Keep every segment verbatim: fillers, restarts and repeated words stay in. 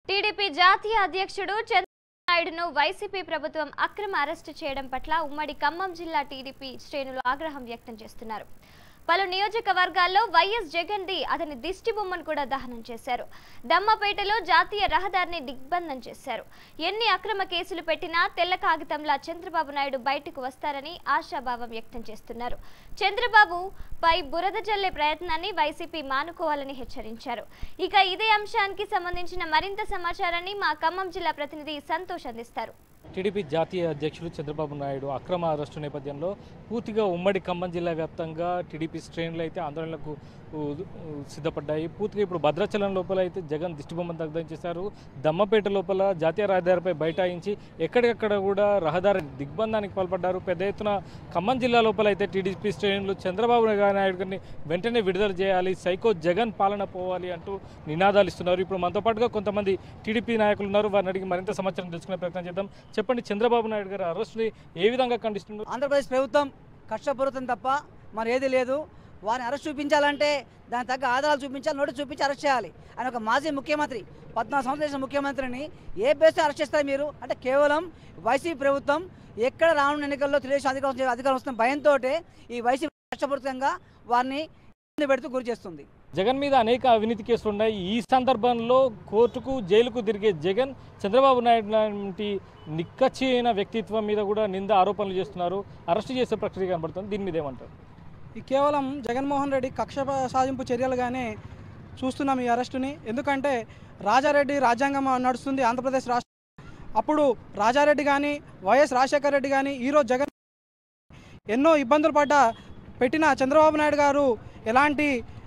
TDP జాతీయ అధ్యక్షుడు Chandrababu నాయుడును YCP ప్రభుత్వం అక్రమ అరెస్టు చేయడం పట్ల ఉమ్మడి ఖమ్మం జిల్లా టీడీపీ శ్రేణులు ఆగ్రహం వ్యక్తం చేస్తున్నారు. పలు నియోజకవర్గాల్లో వైఎస్ జగన్ ది అతని దిష్టి బొమ్మను కూడా దహనం చేశారు. దమ్మపేటలో జాతీయ రహదారిని దిగ్బంధం చేశారు. ఎన్ని అక్రమ కేసులు పెట్టినా తెల్ల కాగితంలా చంద్రబాబు నాయుడు బయటకు వస్తారని ఆశాభావం వ్యక్తం చేస్తున్నారు. చంద్రబాబు పై బురద జల్లే ప్రయత్నాన్ని వైసీపీ మానుకోవాలని హెచ్చరించారు. ఇక ఇదే అంశానికి సంబంధించిన మరింత సమాచారాన్ని మా ఖమ్మం జిల్లా ప్రతినిధి సంతోష్ అందిస్తారు. టీడీపీ జాతీయ అధ్యక్షులు చంద్రబాబు నాయుడు అక్రమ అరెస్టు నేపథ్యంలో పూర్తిగా ఉమ్మడి ఖమ్మం జిల్లా వ్యాప్తంగా టీడీపీ శ్రేణులు అయితే ఆందోళనలకు సిద్ధపడ్డాయి. పూర్తిగా ఇప్పుడు భద్రాచలం లోపల అయితే జగన్ దిష్టిబొమ్మను దగ్ధం చేశారు. దమ్మపేట లోపల జాతీయ రహదారిపై బైఠాయించి ఎక్కడికక్కడ కూడా రహదారి దిగ్బంధానికి పాల్పడ్డారు. పెద్ద ఎత్తున ఖమ్మం జిల్లా లోపల అయితే టీడీపీ శ్రేణులు చంద్రబాబు నాయుడు గారిని వెంటనే విడుదల చేయాలి, సైకో జగన్ పాలన పోవాలి అంటూ నినాదాలు ఇస్తున్నారు. ఇప్పుడు మనతో పాటుగా కొంతమంది టీడీపీ నాయకులు ఉన్నారు. వారిని అడిగి మరింత సమాచారం తెలుసుకునే ప్రయత్నం చేద్దాం. చెప్పండి, చంద్రబాబు నాయుడు గారి అరెస్టుని ఏ విధంగా ఖండిస్తున్నారు? ఆంధ్రప్రదేశ్ ప్రభుత్వం కష్టపూరితం తప్ప మరి ఏది లేదు. వారిని అరెస్ట్ చూపించాలంటే దాని తగ్గ ఆధారాలు చూపించాలి, నోటీస్ చూపించి అరెస్ట్ చేయాలి. ఆయన ఒక మాజీ ముఖ్యమంత్రి, పద్నాలుగు సంవత్సరాల చేసిన ముఖ్యమంత్రిని ఏ బేస్తో అరెస్ట్ చేస్తారు మీరు? అంటే కేవలం వైసీపీ ప్రభుత్వం ఎక్కడ రానున్న ఎన్నికల్లో తెలుగుదేశం అధికారం అధికారం వస్తున్న భయంతో ఈ వైసీపీ కష్టపూరితంగా వారిని పెడుతూ గురి చేస్తుంది. జగన్ మీద అనేక అవినీతి కేసులు ఉన్నాయి. ఈ సందర్భంలో కోర్టుకు జైలుకు తిరిగే జగన్ చంద్రబాబు నాయుడు లాంటి నిక్కచ్చైన వ్యక్తిత్వం మీద కూడా నింద ఆరోపణలు చేస్తున్నారు. అరెస్టు చేసే ప్రక్రియ కనబడుతుంది. దీని మీద ఏమంటారు? ఈ కేవలం జగన్మోహన్ రెడ్డి కక్ష సాధింపు చర్యలుగానే చూస్తున్నాం ఈ అరెస్టుని. ఎందుకంటే రాజారెడ్డి రాజ్యాంగం నడుస్తుంది ఆంధ్రప్రదేశ్ రాష్ట్రం. అప్పుడు రాజారెడ్డి కానీ వైఎస్ రాజశేఖర రెడ్డి కానీ ఈరోజు జగన్ ఎన్నో ఇబ్బందులు పడ్డ పెట్టిన చంద్రబాబు నాయుడు గారు ఎలాంటి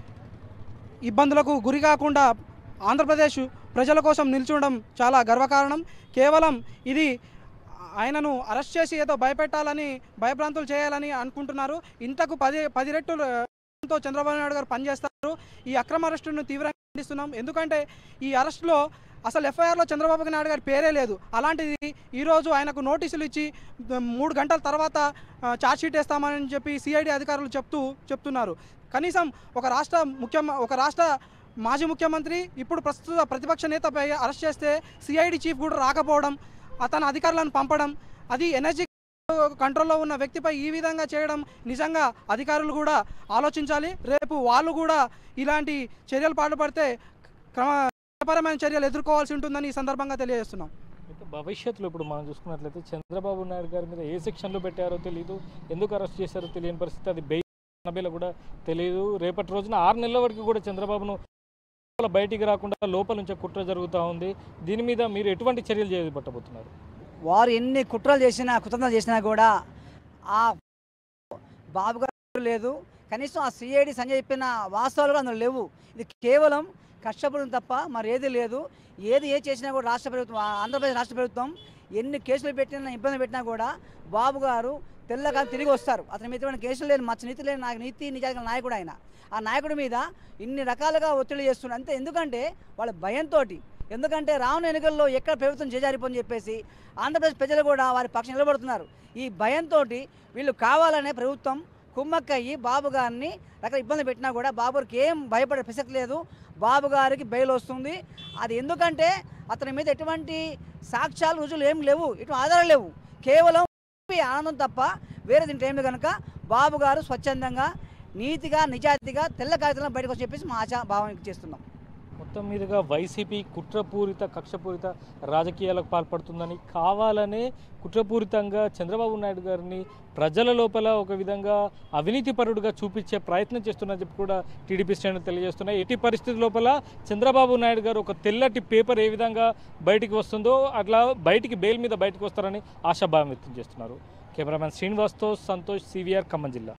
ఇబ్బందులకు గురి కాకుండా ఆంధ్రప్రదేశ్ ప్రజల కోసం నిల్చుండడం చాలా గర్వకారణం. కేవలం ఇది ఆయనను అరెస్ట్ చేసి ఏదో భయపెట్టాలని భయభ్రాంతులు చేయాలని అనుకుంటున్నారు. ఇంతకు పది పది రెట్టులతో చంద్రబాబు నాయుడు గారు పనిచేస్తారు. ఈ అక్రమ అరెస్టును తీవ్రంగా ఖండిస్తున్నాం. ఎందుకంటే ఈ అరెస్టులో అసలు ఎఫ్ఐఆర్లో చంద్రబాబు నాయుడు గారి పేరే లేదు. అలాంటిది ఈరోజు ఆయనకు నోటీసులు ఇచ్చి మూడు గంటల తర్వాత ఛార్జ్షీట్ వేస్తామని చెప్పి సిఐడి అధికారులు చెప్తూ చెప్తున్నారు. కనీసం ఒక రాష్ట్ర ముఖ్య ఒక రాష్ట్ర మాజీ ముఖ్యమంత్రి ఇప్పుడు ప్రస్తుత ప్రతిపక్ష నేతపై అరెస్ట్ చేస్తే సిఐడి చీఫ్ కూడా రాకపోవడం, అతని అధికారులను పంపడం, అది ఎనర్జీ కంట్రోల్లో ఉన్న వ్యక్తిపై ఈ విధంగా చేయడం నిజంగా అధికారులు కూడా ఆలోచించాలి. రేపు వాళ్ళు కూడా ఇలాంటి చర్యలు పాటుపడితే క్రమపరమైన చర్యలు ఎదుర్కోవాల్సి ఉంటుందని ఈ సందర్భంగా తెలియజేస్తున్నాం. భవిష్యత్తులో ఇప్పుడు మనం చూసుకున్నట్లయితే చంద్రబాబు నాయుడు గారి మీద ఏ సెక్షన్లో పెట్టారో తెలియదు, ఎందుకు అరెస్ట్ చేశారో తెలియని పరిస్థితి, అది బెయిల్ కూడా తెలియదు. రేపటి రోజున ఆరు నెలల వరకు కూడా చంద్రబాబును బయటికి రాకుండా లోపల నుంచే కుట్ర జరుగుతూ ఉంది. దీని మీద మీరు ఎటువంటి చర్యలు చేపట్టబోతున్నారు? వారు ఎన్ని కుట్రలు చేసినా కుతంత్రాలు చేసినా కూడా ఆ బాబు గారు లేదు. కనీసం ఆ సిఐడి సంజయ్ చెప్పిన వాస్తవాలు కూడా అందులో లేవు. ఇది కేవలం కష్టపడడం తప్ప మరి ఏది లేదు. ఏది ఏ చేసినా కూడా రాష్ట్ర ప్రభుత్వం, ఆంధ్రప్రదేశ్ రాష్ట్ర ప్రభుత్వం ఎన్ని కేసులు పెట్టినా ఇబ్బంది పెట్టినా కూడా బాబు గారు తెల్లగా తిరిగి వస్తారు. అతని మీద కేసులు లేని మచ్చ నీతి లేని నాకు నీతి నిజాయితీ నాయకుడు ఆయన. ఆ నాయకుడి మీద ఇన్ని రకాలుగా ఒత్తిడి చేస్తున్నారు. అంతే ఎందుకంటే వాళ్ళ భయంతో, ఎందుకంటే రానున్న ఎన్నికల్లో ఎక్కడ ప్రభుత్వం చేజారిపోని చెప్పేసి ఆంధ్రప్రదేశ్ ప్రజలు కూడా వారి పక్షం నిలబడుతున్నారు. ఈ భయంతో వీళ్ళు కావాలనే ప్రభుత్వం కుమ్మక్కయ్యి బాబు గారిని రకాల ఇబ్బంది పెట్టినా కూడా బాబు గారికి ఏం భయపడే ప్రసక్తి లేదు. బాబు గారికి బెయిల్ వస్తుంది. అది ఎందుకంటే అతని మీద ఎటువంటి సాక్ష్యాలు రుజువులు ఏం లేవు, ఇటు ఆధారాలు లేవు. కేవలం ఆనందం తప్ప వేరే దీంట్లో ఏమి కనుక బాబు గారు స్వచ్ఛందంగా నీతిగా నిజాయితీగా తెల్ల కాగితంలో బయటకు వచ్చి చెప్పేసి మా ఆశా భావం చేస్తున్నాం. మొత్తం మీదుగా వైసీపీ కుట్రపూరిత కక్షపూరిత రాజకీయాలకు పాల్పడుతుందని, కావాలనే కుట్రపూరితంగా చంద్రబాబు నాయుడు గారిని ప్రజల లోపల ఒక విధంగా అవినీతిపరుడుగా చూపించే ప్రయత్నం చేస్తున్నా చెప్పి కూడా టీడీపీ శ్రేణులు తెలియజేస్తున్నాయి. ఎట్టి పరిస్థితి లోపల చంద్రబాబు నాయుడు గారు ఒక తెల్లటి పేపర్ ఏ విధంగా బయటికి వస్తుందో అట్లా బయటికి బెయిల్ మీద బయటకు వస్తారని ఆశాభావం వ్యక్తం చేస్తున్నారు. కెమెరామెన్ శ్రీనివాస్తో సంతోష్, సివిఆర్ ఖమ్మం జిల్లా.